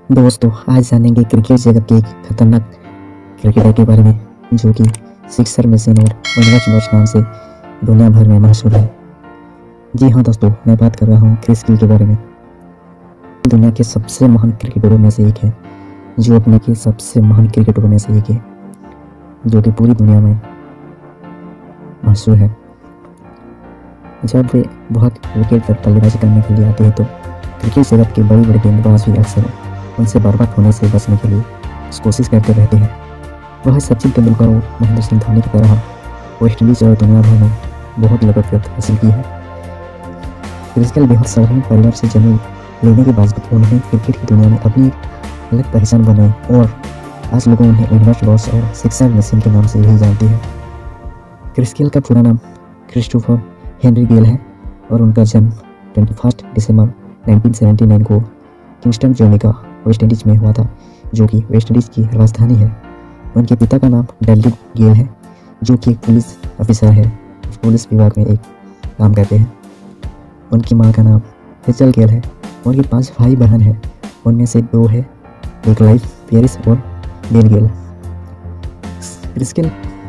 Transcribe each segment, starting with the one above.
दोस्तों, आज जानेंगे क्रिकेट जगत के एक खतरनाक क्रिकेटर के बारे में जो कि सिक्सर मशीन और वनडर बॉस नाम से दुनिया भर में मशहूर है। जी हाँ दोस्तों, मैं बात कर रहा हूँ क्रिस गेल के बारे में। दुनिया के सबसे महान क्रिकेटरों में से एक है, जो अपने के सबसे महान क्रिकेटरों में से एक है, जो कि पूरी दुनिया में मशहूर है। जब वे बहुत विकेट पर बल्लेबाजी करने के लिए आते हैं तो क्रिकेट जगत के बड़े बड़े गेंदबाज भी अक्सर उनसे बर्बाद होने से बचने के लिए कोशिश करते रहते हैं। वह सचिन तेंदुलकर और महेंद्र सिंह धोनी की तरह वेस्ट इंडीज और दुनिया भर में बहुत लोकप्रियता हासिल की है। क्रिस गेल बेहद साधारण परिवार से जन्म लेने के बावजूद उन्होंने क्रिकेट की दुनिया में अपनी एक अलग पहचान बनाई और आज लोग उन्हें यूनिवर्स बॉस और सिक्सर मशीन के नाम से ही जानते हैं। क्रिस गेल का पूरा नाम क्रिस्टोफर हेनरी गेल है और उनका जन्म 21 दिसंबर 1979 को किंगस्टन जमैका वेस्ट इंडीज में हुआ था, जो कि वेस्ट इंडीज की राजधानी है। उनके पिता का नाम डडली गेल है, जो कि एक पुलिस ऑफिसर है, पुलिस विभाग में एक काम करते हैं। उनकी मां का नाम हेचल गेल है। उनके 5 भाई बहन हैं, उनमें से 2 है, एक लाइफ पेरिस और डेन गेल। क्रिस गेल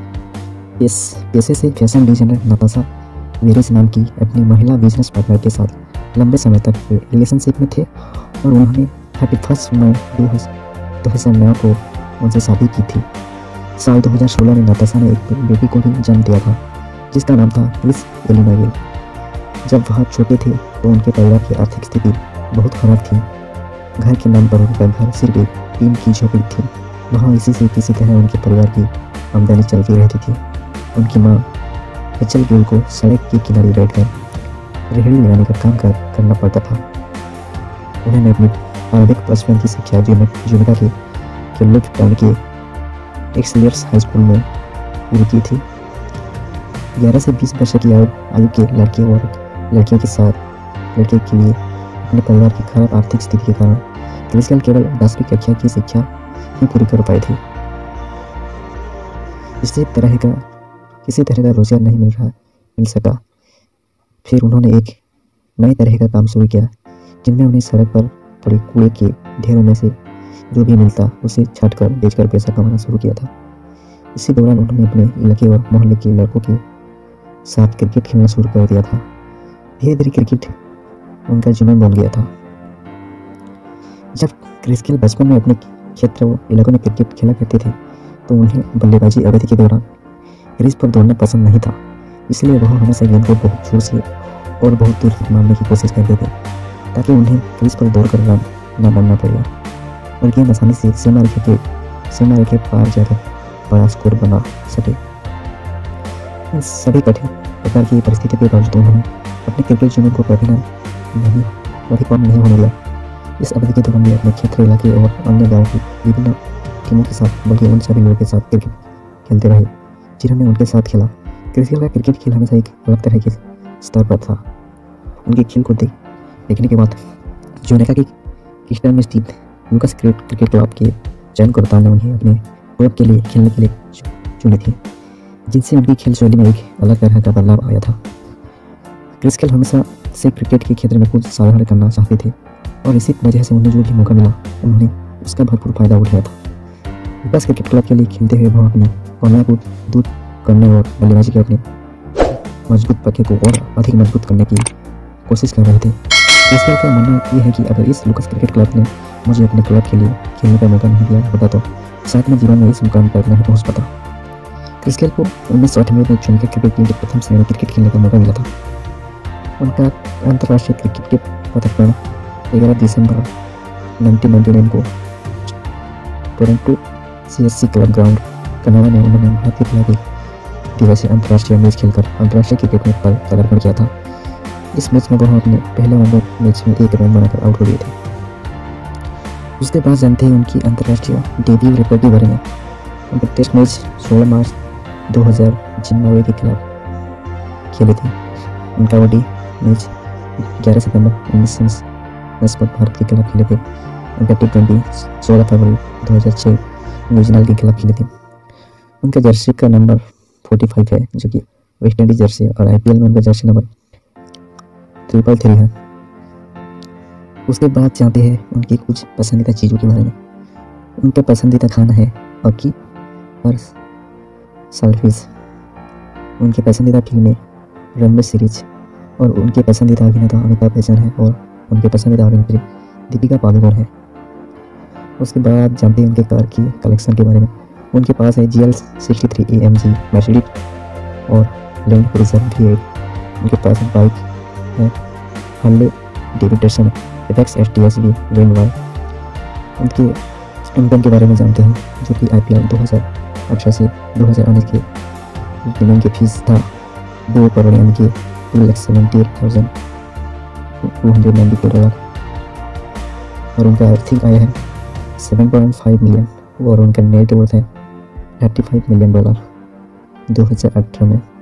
पेशे से फैशन डिजाइनर नताशा वेरिस नाम की अपनी महिला बिजनेस पार्टनर के साथ लंबे समय तक रिलेशनशिप में थे और उन्होंने 31 मई 2009 को उनसे शादी की थी। साल 2016 में नताशा ने एक बेटी को भी जन्म दिया था, जिसका नाम था क्रिस एलिना गेल। जब वह छोटे थे तो उनके परिवार की आर्थिक स्थिति बहुत खराब थी। घर के नाम पर उनका घर सिर्फ एक टीन की झोपड़ी थी। वहाँ इसी से किसी तरह उनके परिवार की आमदनी चलती रहती थी। उनकी माँ हेचल गेल को सड़क के किनारे बैठकर रेहड़ी लगाने का काम करना पड़ता था। उन्होंने अपनी प्रारंभिक बचपन की शिक्षा जमैका के केम्ब्रिज टाउन के एक्सेलियर्स हाई स्कूल में पूरी की थी। 11 से 20 वर्ष की आयु के लड़के और लड़कियों के साथ लड़के के लिए अपने परिवार की खराब आर्थिक स्थिति के कारण क्रिस गेल केवल 10वीं कक्षा की शिक्षा ही पूरी कर पाए थे। किसी तरह का रोजगार नहीं मिल सका। फिर उन्होंने एक नए तरह का काम शुरू किया, जिनमें उन्हें सड़क पर पड़े कूड़े के ढेरों में से जो भी मिलता उसे छांटकर बेचकर पैसा कमाना शुरू किया था। इसी दौरान उन्होंने अपने इलाके और मोहल्ले के लड़कों के साथ क्रिकेट खेलना शुरू कर दिया था। धीरे धीरे क्रिकेट उनका जुनून बन गया था। जब क्रिस गेल बचपन में अपने क्षेत्र और इलाकों में क्रिकेट खेला करते थे तो उन्हें बल्लेबाजी अवधि के दौरान क्रीज पर दौड़ना पसंद नहीं था, इसलिए वह हमेशा गेंद को बहुत जोर से और बहुत दूर तक मारने की कोशिश करते थे, ताकि उन्हें क्रीज पर दौड़कर रन न बनना पड़े और गेंद आसानी से सीमा रेखा के पार जाकर बड़ा स्कोर बना सके। इन सभी कठिन प्रकार की परिस्थितियों के बावजूद उन्होंने अपने क्रिकेट जुनून को कभी कम नहीं होने दिया। इस अवधि के दौरान वे अपने क्षेत्र, इलाके और अन्य गाँव की विभिन्न टीमों के साथ, बल्कि उन सभी लोगों के साथ क्रिकेट खेलते रहे जिन्होंने उनके साथ खेला। क्रिस गेल का क्रिकेट खेल हमेशा एक अलग तरह के स्तर पर था। उनके खेल को देखने के बाद जमैका के किंगस्टन में स्थित लूकास क्रिकेट क्लब के चयनकर्ताओं ने उन्हें अपने क्लब के लिए खेलने के लिए चुने थे, जिनसे उनकी खेल शैली में एक अलग तरह का बदलाव आया था। क्रिस गेल हमेशा से क्रिकेट के क्षेत्र में कुछ साधारण करना चाहते थे और इसी वजह से उन्हें जो भी मौका मिला उन्होंने उसका भरपूर फायदा उठाया था। लूकास क्रिकेट क्लब के लिए खेलते हुए वह अपनी कौलियों को दूर करने और बल्लेबाजी के अपने मजबूत पक्के को और अधिक मजबूत करने की कोशिश कर रहे थे। क्रिस गेल का मानना यह है कि अगर इस लूकास क्रिकेट क्लब ने मुझे अपने क्लब के लिए खेलने का मौका नहीं दिया होता तो शायद मैं जीवन में इस मुकाम पर नहीं पहुंच पाता। क्रिस गेल को 1998 में जमैका क्रिकेट टीम के प्रथम श्रेणी में क्रिकेट खेलने का मौका मिला था। उनका अंतर्राष्ट्रीय क्रिकेट के पदार्पण 11 दिसंबर 1999 को Toronto CSC club ground Canada में उन्होंने भारतीय खिलाड़ी दिवसीय अंतर्राष्ट्रीय मैच खेलकर अंतर्राष्ट्रीय क्रिकेट में पदार्पण किया था। इस मैच में वह अपने पहले वनडे मैच में 1 रन बनाकर आउट हो गए थे। उसके बाद जानते हैं उनकी अंतर्राष्ट्रीय डेब्यू रिकॉर्ड के बारे में। उनके टेस्ट मैच 16 मार्च 2000 जिम्बाब्वे के खिलाफ खेले थे। उनका वनडे मैच 11 सितंबर 1910 को भारत के खिलाफ खेले थे। उनका T20 16 फरवरी 2006 न्यूजीलैंड के खिलाफ खेले थे। उनका जर्सी का नंबर 45 है, जो कि वेस्ट इंडीज जर्सी है, और IPL में उनका जर्सी नंबर 333 है। उसके बाद जानते हैं उनकी कुछ पसंदीदा चीज़ों के बारे में। उनका पसंदीदा खाना है हॉकी और सालफिश। उनकी पसंदीदा फिल्में रंबे सीरीज और उनके पसंदीदा अभिनेता अमिताभ बच्चन है और उनके पसंदीदा अभिनेत्री दीपिका पादुकोण है। उसके बाद जानते हैं उनके कार की कलेक्शन के बारे में। उनके पास है GL63 AMG मर्सिडीज और लैंड क्रूजर V8। उनके पास बाइक है Harley Davidson FX STS V रेनवाल। उनके इनकम के बारे में जानते हैं, जो कि IPL 2018 से 2019 के बिलिंग के फीस था 2 करोड़ यानी कि $2,78,294 और उनका आर्थिक आय है 7.5 मिलियन और उनका नेट वर्थ है $35 मिलियन 2018 में।